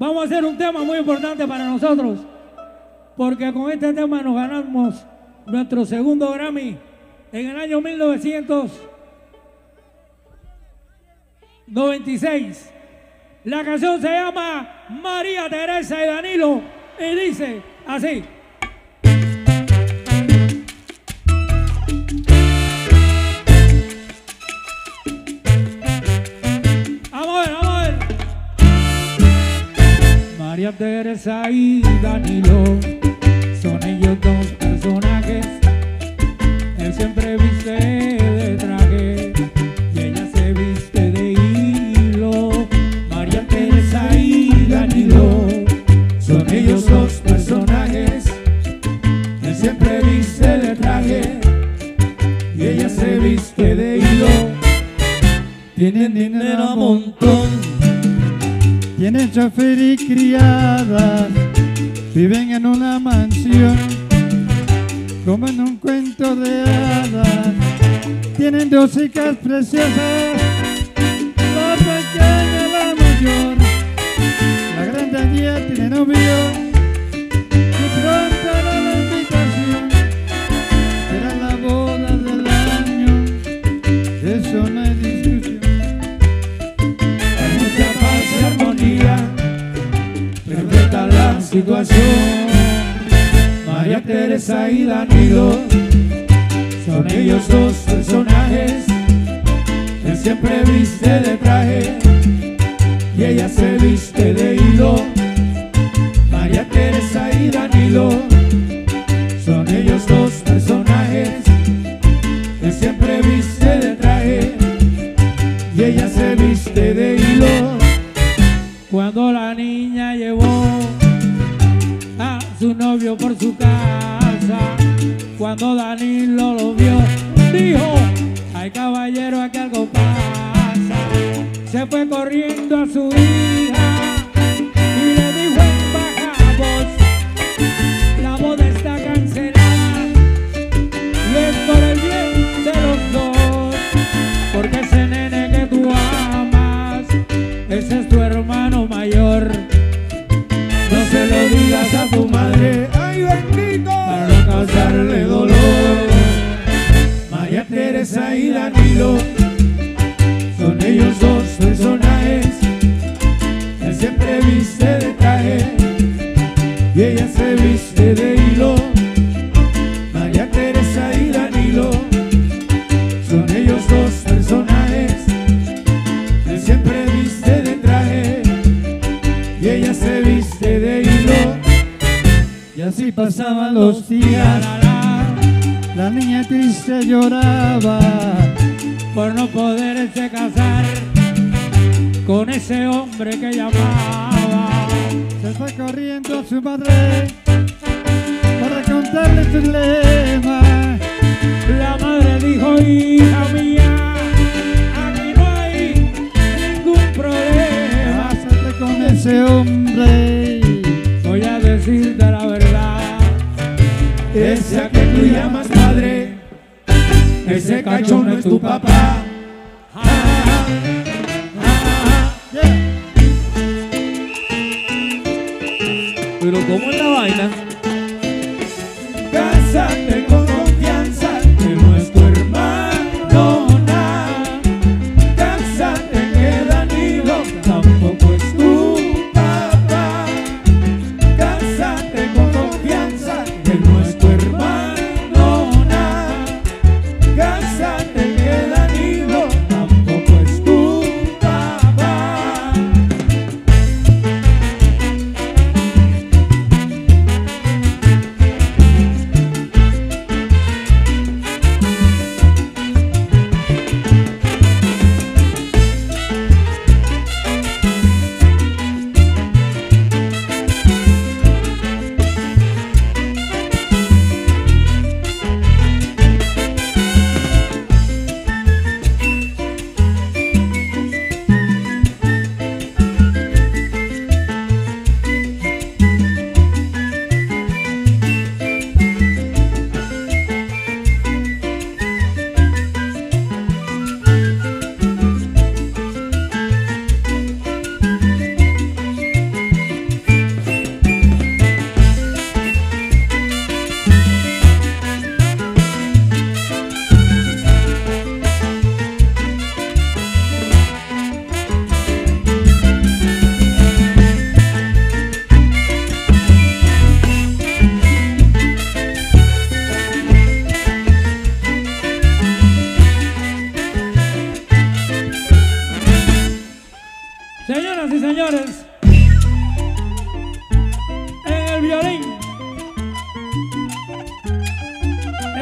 Vamos a hacer un tema muy importante para nosotros, porque con este tema nos ganamos nuestro segundo Grammy en el año 1996. La canción se llama María Teresa y Danilo y dice así. Vamos a ver. María Teresa y Danilo son ellos dos personajes. Él siempre viste de traje y ella se viste de hilo. María Teresa y Danilo son ellos dos personajes. Él siempre viste de traje y ella se viste de hilo. Tienen dinero a montón, tienen chofer y criadas, viven en una mansión como en un cuento de hadas. Tienen dos hijas preciosas, la pequeña y la mayor. La grande ya tiene novio y pronto hará la invitación. Será la boda del año, eso no hay discusión. hay mucha paz y armonía, perfecta la situación. María Teresa y Danilo son ellos dos personajes. Él siempre viste de traje y ella se viste de hilo. María Teresa y Danilo son ellos dos personajes. Él siempre viste de traje y ella se viste de hilo. Cuando la niña llevó a su novio por su casa, cuando Danilo lo vio, dijo: ay caballero, aquí algo pasa. Se fue corriendo a su hija y le dijo en baja voz: la boda está cancelada y es por el bien de los dos, porque ese nene que tú amas, ese es tu hermano mayor. No se lo digas a tu madre, ay bendito, para no causarle dolor. María Teresa y Danilo son ellos dos personajes. Él siempre viste de traje y ella se viste de hilo. María Teresa y Danilo son ellos dos personajes. Él siempre viste de traje y ella se viste de hilo. Y así pasaban los días, la niña triste lloraba por no poderse casar con ese hombre que llamaba. Se fue corriendo a su madre para contarle su dilema. La madre dijo: hija mía, aquí no hay ningún problema. Cásate con ese hombre, voy a decirte la verdad. Ese a que tú llamas padre, ese cachón no es tu papá. Pero ¿cómo es la vaina? Cásate con confianza, que no es tu hermano, nada. Cásate que Danilo tampoco es tu papá. Cásate con confianza, que no es tu hermano, nada. Cásate que Danilo tampoco es tu papá.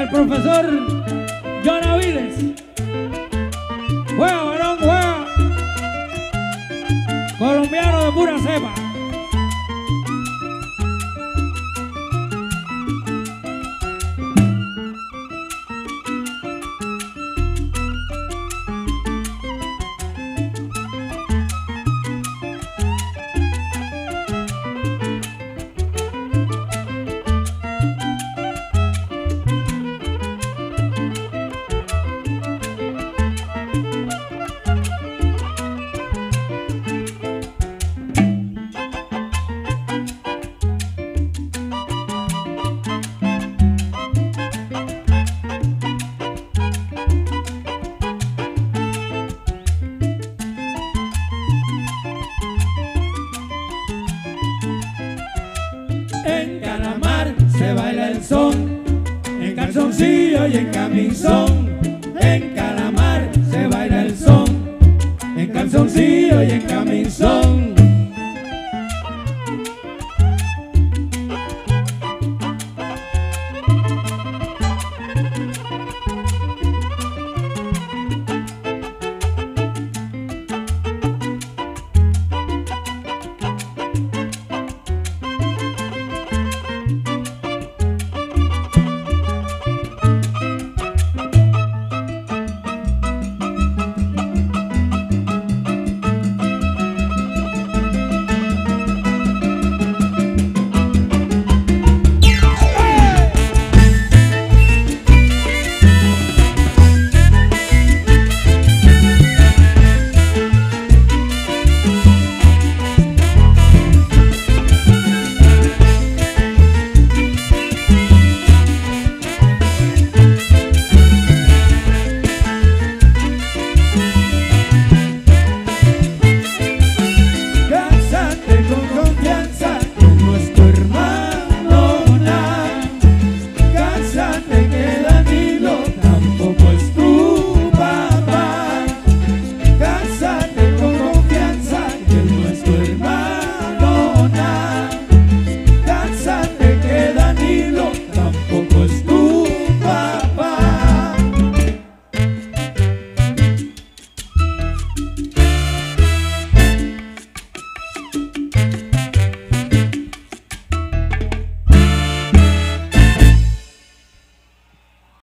el profesor John Aviles. Juega, varón, juega. Colombiano de pura cepa. En Calamar se baila el son, en calzoncillo y en camisón.